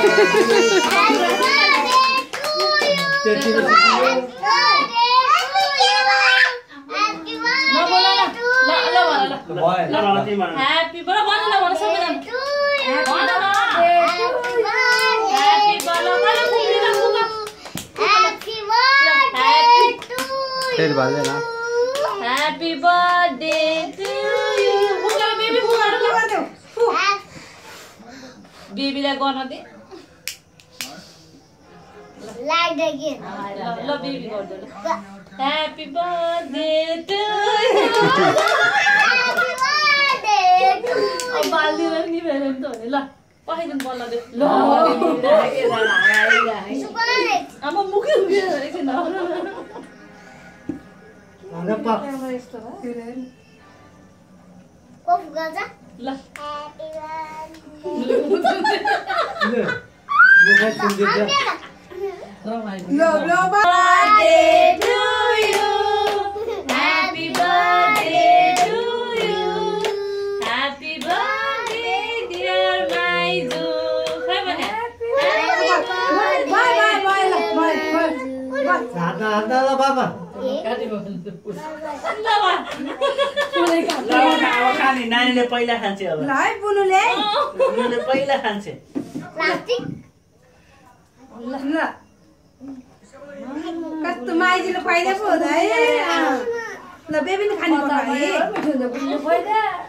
Happy birthday to you. Baby like gonna de. Like again. Love baby go do. Happy birthday to you. Happy birthday to you. Oh, baldi na ni beren to ni la. Pahin bola de. Lo. Chocolate. Ama mukhe ke na. Ada pak. Of gaza. La. Happy birthday. Ini. Bukan sendiri. Birthday to you. Happy birthday to you. Happy birthday dear Maizu. Ada lah bapak. नानीले पहिला खान्छ अब बुनुले पहिला खान्छ Plastic. कस्तो माइजीले पहिला पो हो त है ल बेबीले खानु पर्छ है